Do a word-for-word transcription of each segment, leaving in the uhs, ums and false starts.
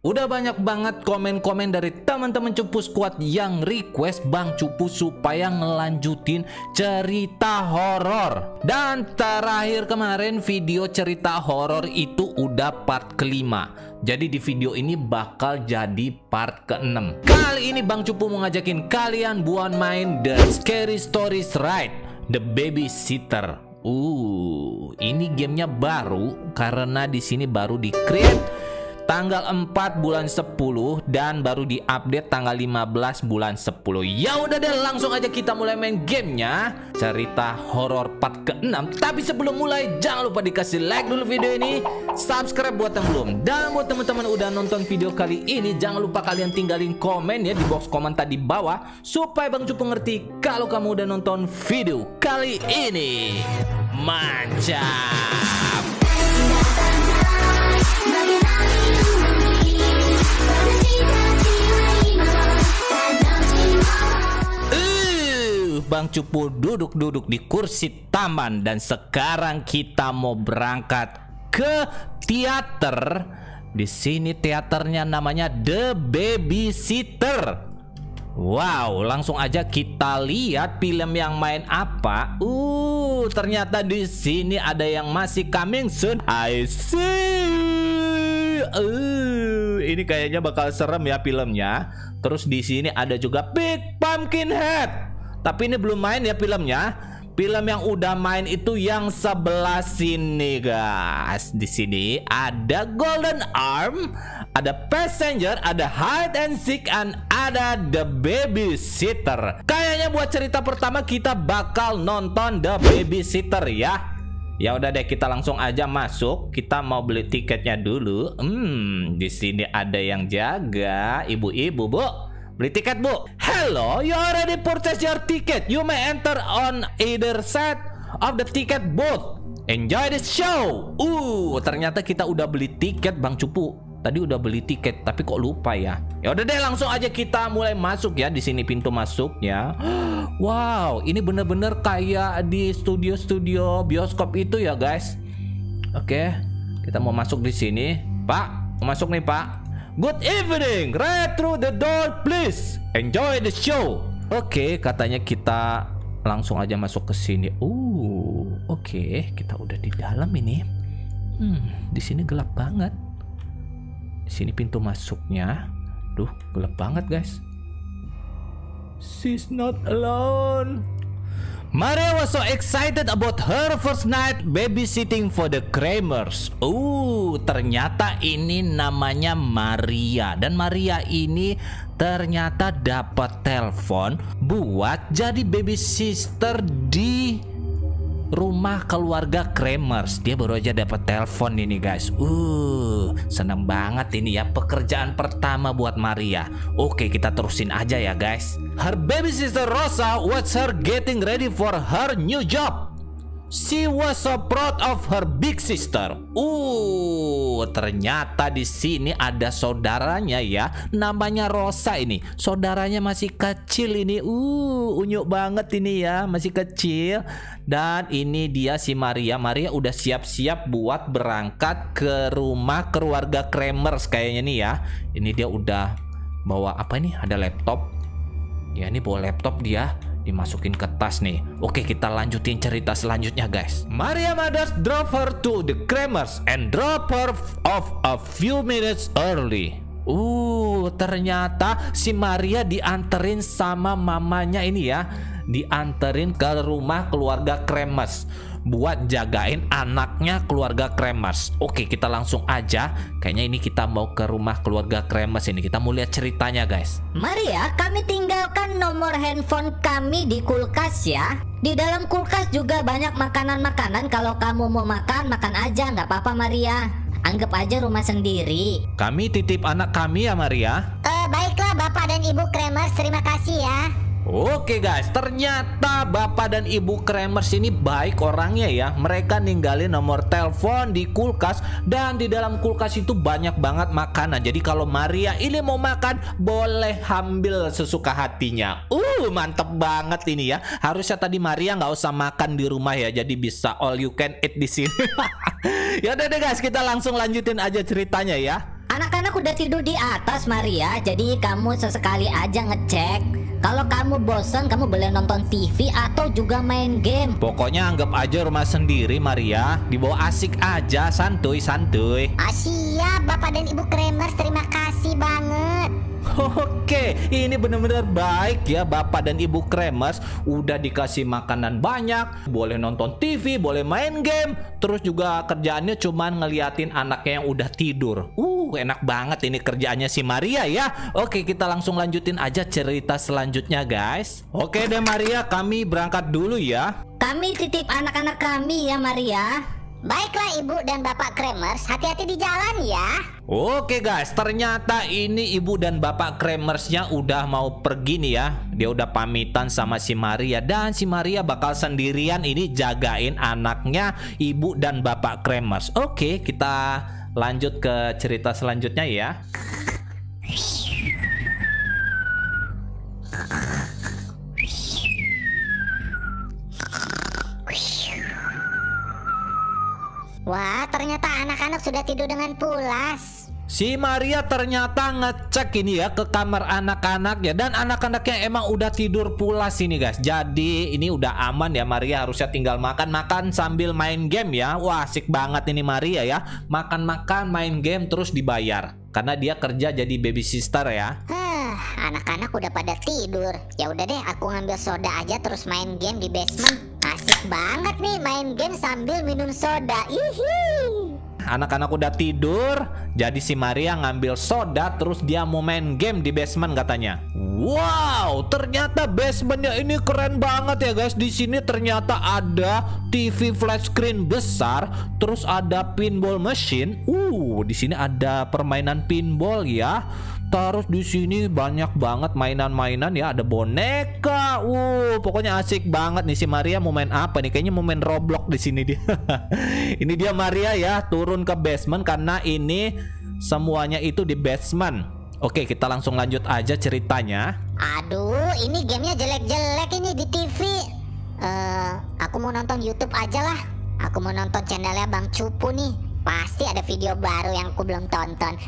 Udah banyak banget komen-komen dari teman-teman Cupu Squad yang request Bang Cupu supaya ngelanjutin cerita horor. Dan terakhir kemarin video cerita horor itu udah part kelima. Jadi di video ini bakal jadi part keenam. Kali ini Bang Cupu mau ngajakin kalian buat main The Scary Stories Ride, The Babysitter. Uh, ini gamenya baru karena di sini baru di create tanggal empat bulan sepuluh dan baru diupdate tanggal lima belas bulan sepuluh. Ya udah deh, langsung aja kita mulai main gamenya. Cerita horor part keenam. Tapi sebelum mulai jangan lupa dikasih like dulu video ini, subscribe buat yang belum. Dan buat teman-teman udah nonton video kali ini, jangan lupa kalian tinggalin komen ya di box komentar di bawah supaya Bang Cupu ngerti kalau kamu udah nonton video kali ini. Mantap. Bang Cupu duduk-duduk di kursi taman dan sekarang kita mau berangkat ke teater. Di sini teaternya namanya The Babysitter. Wow, langsung aja kita lihat film yang main apa. Uh, ternyata di sini ada yang masih coming soon. I see. Uh, ini kayaknya bakal serem ya filmnya. Terus di sini ada juga Big Pumpkinhead. Tapi ini belum main ya filmnya. Film yang udah main itu yang sebelah sini guys. Di sini ada Golden Arm, ada Passenger, ada Hide and Seek, and ada The Babysitter. Kayaknya buat cerita pertama kita bakal nonton The Babysitter ya. Ya udah deh, kita langsung aja masuk. Kita mau beli tiketnya dulu. Hmm, di sini ada yang jaga, ibu-ibu, Bu. Beli tiket, Bu. Hello, you already purchased your ticket. You may enter on either side of the ticket booth. Enjoy the show. Uh, ternyata kita udah beli tiket Bang Cupu. Tadi udah beli tiket, tapi kok lupa ya. Ya udah deh, langsung aja kita mulai masuk ya. Di sini pintu masuknya. Wow, ini bener-bener kayak di studio-studio bioskop itu ya, guys. Oke, kita mau masuk di sini. Pak, mau masuk nih, Pak. Good evening, right through the door please. Enjoy the show. Oke, katanya kita langsung aja masuk ke sini. Uh, oke, kita udah di dalam ini. Hmm, di sini gelap banget. Di sini pintu masuknya. Duh, gelap banget guys. She's not alone. Maria was so excited about her first night babysitting for the Kramers. Uh, ternyata ini namanya Maria. Dan Maria ini ternyata dapat telepon buat jadi babysitter di rumah keluarga Kramers. Dia baru aja dapat telepon ini guys. Uh, seneng banget ini ya, pekerjaan pertama buat Maria. Oke, kita terusin aja ya guys. Her babysitter Rosa was her getting ready for her new job. She was so proud of her big sister. Uh, ternyata di sini ada saudaranya ya, namanya Rosa ini. Saudaranya masih kecil ini. Uh, unyuk banget ini ya, masih kecil. Dan ini dia si Maria. Maria udah siap-siap buat berangkat ke rumah keluarga Kramers kayaknya nih ya. Ini dia udah bawa apa ini? Ada laptop. Ya, ini bawa laptop dia. Dimasukin ke tas nih. Oke, kita lanjutin cerita selanjutnya guys. Maria Mothers drove her to the Kramers and drop her off a few minutes early. Uh, ternyata si Maria dianterin sama mamanya ini ya. Dianterin ke rumah keluarga Kramers buat jagain anaknya keluarga Kramers. Oke, kita langsung aja. Kayaknya ini kita mau ke rumah keluarga Kramers ini. Kita mau lihat ceritanya guys. Maria, kami tinggalkan nomor handphone kami di kulkas ya. Di dalam kulkas juga banyak makanan-makanan. Kalau kamu mau makan, makan aja, nggak apa-apa Maria. Anggap aja rumah sendiri. Kami titip anak kami ya Maria. Eh, baiklah Bapak dan Ibu Kramers, terima kasih ya. Oke guys, ternyata Bapak dan Ibu Kramers ini baik orangnya ya. Mereka ninggalin nomor telepon di kulkas. Dan di dalam kulkas itu banyak banget makanan. Jadi kalau Maria ini mau makan, boleh ambil sesuka hatinya. Uh, mantep banget ini ya. Harusnya tadi Maria nggak usah makan di rumah ya. Jadi bisa all you can eat di sini. Ya udah deh guys, kita langsung lanjutin aja ceritanya ya. Anak-anak udah tidur di atas Maria, jadi kamu sesekali aja ngecek. Kalau kamu bosan, kamu boleh nonton T V atau juga main game. Pokoknya anggap aja rumah sendiri Maria. Dibawa asik aja, santuy-santuy. Ah, siap Bapak dan Ibu Kremers, terima kasih banget. Oke, ini benar-benar baik ya Bapak dan Ibu Kremers. Udah dikasih makanan banyak, boleh nonton T V, boleh main game. Terus juga kerjaannya cuman ngeliatin anaknya yang udah tidur. Uh, enak banget ini kerjaannya si Maria ya. Oke, kita langsung lanjutin aja cerita selanjutnya guys. Oke deh Maria, kami berangkat dulu ya. Kami titip anak-anak kami ya Maria. Baiklah Ibu dan Bapak Kremers, hati-hati di jalan ya. Oke guys, ternyata ini ibu dan bapak Kremersnya udah mau pergi nih ya. Dia udah pamitan sama si Maria. Dan si Maria bakal sendirian ini jagain anaknya ibu dan bapak Kremers. Oke, kita lanjut ke cerita selanjutnya ya. Wah, ternyata anak-anak sudah tidur dengan pulas. Si Maria ternyata ngecek ini ya ke kamar anak-anaknya. Dan anak-anaknya emang udah tidur pulas ini guys. Jadi ini udah aman ya, Maria harusnya tinggal makan-makan sambil main game ya. Wah, asik banget ini Maria ya. Makan-makan, main game, terus dibayar. Karena dia kerja jadi baby sister ya. Hah, anak-anak udah pada tidur. Ya udah deh, aku ngambil soda aja terus main game di basement. Asik banget nih main game sambil minum soda. Ihi. Anak-anak udah tidur, jadi si Maria ngambil soda terus dia mau main game di basement katanya. Wow, ternyata basementnya ini keren banget ya guys. Di sini ternyata ada T V flat screen besar, terus ada pinball machine. Uh, di sini ada permainan pinball ya. Terus di sini banyak banget mainan-mainan ya, ada boneka. Uh, pokoknya asik banget nih. Si Maria mau main apa nih? Kayaknya mau main Roblox di sini dia. Ini dia Maria ya, turun ke basement karena ini semuanya itu di basement. Oke, kita langsung lanjut aja ceritanya. Aduh, ini gamenya jelek-jelek ini di T V. Eh, aku mau nonton YouTube aja lah. Aku mau nonton channelnya Bang Cupu nih. Pasti ada video baru yang aku belum tonton.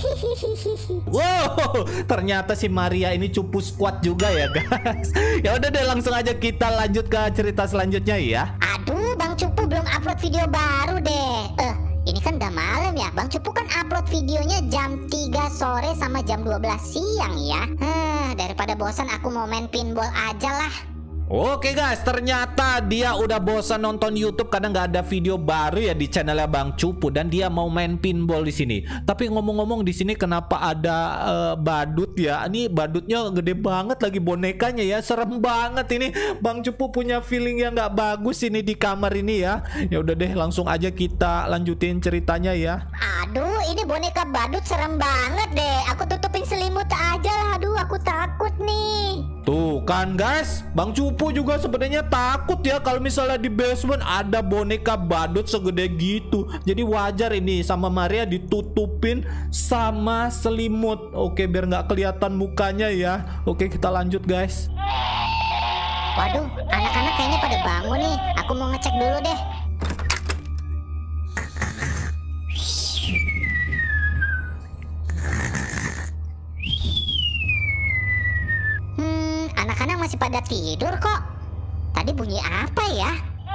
Wow, ternyata si Maria ini cupu squad juga ya guys. Ya udah deh, langsung aja kita lanjut ke cerita selanjutnya ya. Aduh, Bang Cupu belum upload video baru deh. Eh, ini kan udah malam ya. Bang Cupu kan upload videonya jam tiga sore sama jam dua belas siang ya. Hah, daripada bosan aku mau main pinball aja lah. Oke guys, ternyata dia udah bosan nonton YouTube karena nggak ada video baru ya di channelnya Bang Cupu, dan dia mau main pinball di sini. Tapi ngomong-ngomong, di sini kenapa ada uh, badut ya? Ini badutnya gede banget lagi bonekanya ya, serem banget ini. Bang Cupu punya feeling yang nggak bagus ini di kamar ini ya. Ya udah deh, langsung aja kita lanjutin ceritanya ya. Aduh, ini boneka badut serem banget deh. Aku tutupin selimut aja lah. Aduh, aku takut nih. Tuh kan guys, Bang Cupu juga sebenarnya takut ya kalau misalnya di basement ada boneka badut segede gitu. Jadi wajar ini sama Maria ditutupin sama selimut. Oke, biar nggak kelihatan mukanya ya. Oke, kita lanjut guys. Waduh, anak-anak kayaknya pada bangun nih. Aku mau ngecek dulu deh. Anak-anak masih pada tidur kok. Tadi bunyi apa ya?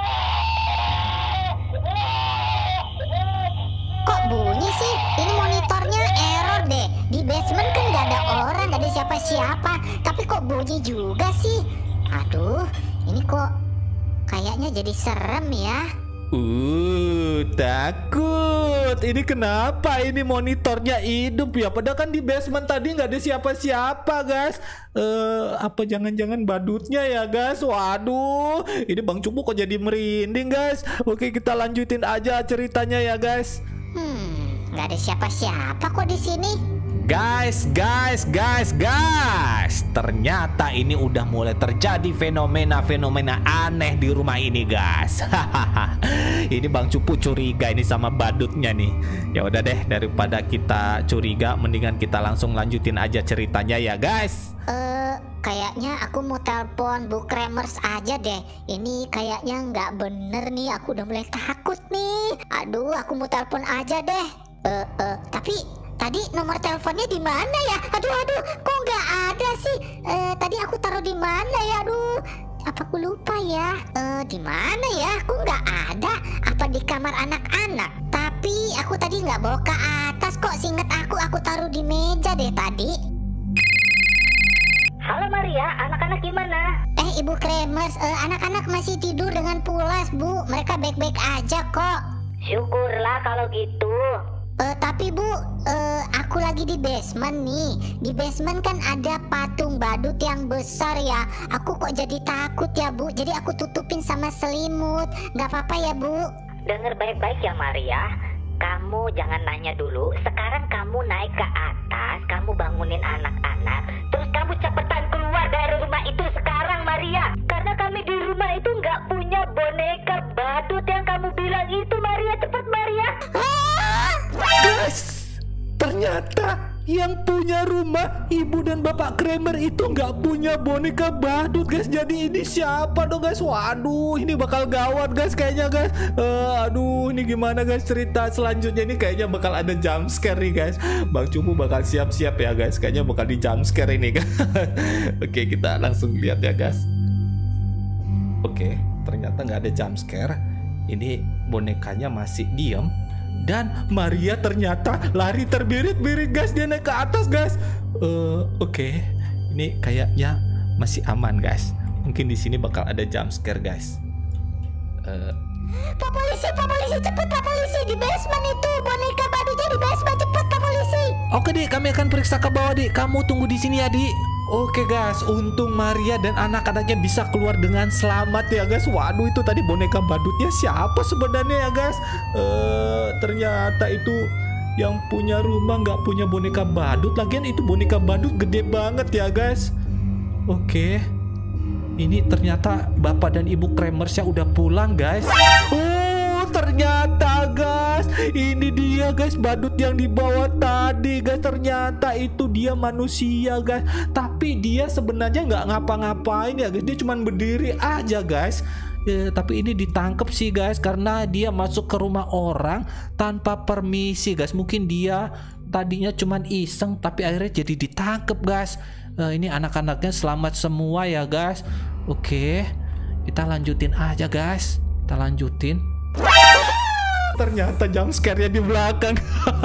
Kok bunyi sih? Ini monitornya error deh. Di basement kan gak ada orang, gak ada siapa-siapa. Tapi kok bunyi juga sih? Aduh, ini kok kayaknya jadi serem ya. Uh, takut. Ini kenapa ini monitornya hidup ya? Padahal kan di basement tadi nggak ada siapa-siapa guys. Uh, apa jangan-jangan badutnya ya guys? Waduh, ini Bang Cupu kok jadi merinding guys. Oke, kita lanjutin aja ceritanya ya guys. Hmm, nggak ada siapa-siapa kok di sini. Guys, guys, guys, guys, ternyata ini udah mulai terjadi fenomena-fenomena aneh di rumah ini, guys. Ini Bang Cupu curiga ini sama badutnya nih. Ya udah deh, daripada kita curiga, mendingan kita langsung lanjutin aja ceritanya ya, guys. Eh, uh, kayaknya aku mau telepon Bu Kremers aja deh. Ini kayaknya nggak bener nih. Aku udah mulai takut nih. Aduh, aku mau telepon aja deh. Eh, uh, uh, tapi tadi nomor teleponnya di mana ya? Aduh aduh, kok nggak ada sih? Eh, tadi aku taruh di mana ya? Aduh, apa aku lupa ya? Eh, di mana ya? Aku nggak ada. Apa di kamar anak-anak? Tapi aku tadi nggak bawa ke atas kok. Seingat aku, aku taruh di meja deh tadi. Halo Maria, anak-anak gimana? Eh, Ibu Kremers, eh, anak-anak masih tidur dengan pulas, Bu. Mereka baik-baik aja kok. Syukurlah kalau gitu. Eh, tapi Bu, eh, aku lagi di basement nih. Di basement kan ada patung badut yang besar ya. Aku kok jadi takut ya, Bu. Jadi aku tutupin sama selimut. Nggak apa-apa ya, Bu? Dengar baik-baik ya Maria. Kamu jangan nanya dulu. Sekarang kamu naik ke atas, kamu bangunin anak-anak. Terus kamu cepetan keluar dari rumah itu sekarang Maria. Karena kami di rumah itu nggak punya boneka badut yang kamu bilang itu Maria. Cepat Maria. Guys, ternyata yang punya rumah Ibu dan Bapak Kramer itu nggak punya boneka badut guys. Jadi ini siapa dong guys? Waduh, ini bakal gawat guys kayaknya guys. Uh, aduh, ini gimana guys cerita selanjutnya? Ini kayaknya bakal ada jump scare nih guys. Bang Cupu bakal siap-siap ya guys. Kayaknya bakal di jump scare ini guys. Oke, kita langsung lihat ya guys. Oke, ternyata nggak ada jump scare. Ini bonekanya masih diem. Dan Maria ternyata lari terbirit-birit guys. Dia naik ke atas guys. uh, Oke, okay. Ini kayaknya masih aman guys. Mungkin di sini bakal ada jump scare guys. uh, Pak polisi, Pak polisi, cepet Pak polisi. Di basement itu boneka badutnya di basement. Cepet Pak polisi. Oke dik, kami akan periksa ke bawah dik. Kamu tunggu di sini ya dik. Oke guys, untung Maria dan anak-anaknya bisa keluar dengan selamat ya guys. Waduh, itu tadi boneka badutnya siapa sebenarnya ya guys? Eh, ternyata itu yang punya rumah nggak punya boneka badut. Lagian itu boneka badut gede banget ya guys. Oke, ini ternyata Bapak dan Ibu Kramersnya udah pulang guys. Oh, ternyata guys, ini dia guys badut yang dibawa tadi guys. Ternyata itu dia manusia guys. Tapi dia sebenarnya nggak ngapa-ngapain ya guys. Dia cuma berdiri aja guys. Ya, tapi ini ditangkap sih guys karena dia masuk ke rumah orang tanpa permisi guys. Mungkin dia tadinya cuma iseng tapi akhirnya jadi ditangkap guys. Uh, ini anak-anaknya selamat semua ya guys. Oke, kita lanjutin aja guys. Kita lanjutin. Ternyata jump scare-nya di belakang.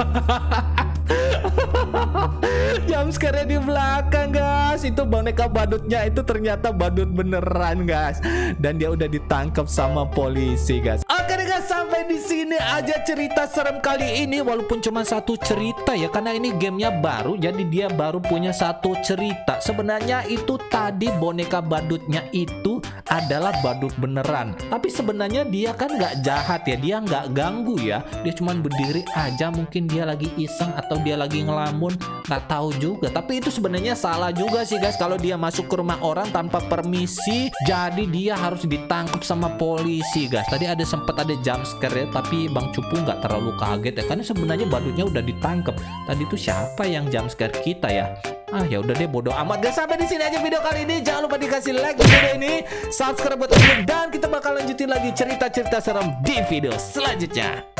Jump scare-nya di belakang guys. Itu boneka badutnya itu ternyata badut beneran guys. Dan dia udah ditangkap sama polisi guys. Oke deh guys, sampai di sini aja cerita serem kali ini. Walaupun cuma satu cerita ya, karena ini gamenya baru, jadi dia baru punya satu cerita. Sebenarnya itu tadi boneka badutnya itu adalah badut beneran. Tapi sebenarnya dia kan nggak jahat ya, dia nggak ganggu ya. Dia cuma berdiri aja, mungkin dia lagi iseng atau dia lagi ngelamun, nggak tahu juga. Tapi itu sebenarnya salah juga sih guys kalau dia masuk ke rumah orang tanpa permisi. Jadi dia harus ditangkap sama polisi guys. Tadi ada sempat ada jump scare ya, tapi Bang Cupu nggak terlalu kaget ya, karena sebenarnya badutnya udah ditangkap. Tadi itu siapa yang jump scare kita ya? Ah ya udah deh, bodo amat guys. Sampai di sini aja video kali ini. Jangan lupa dikasih like video ini, subscribe buat kalian, dan kita bakal lanjutin lagi cerita-cerita serem di video selanjutnya.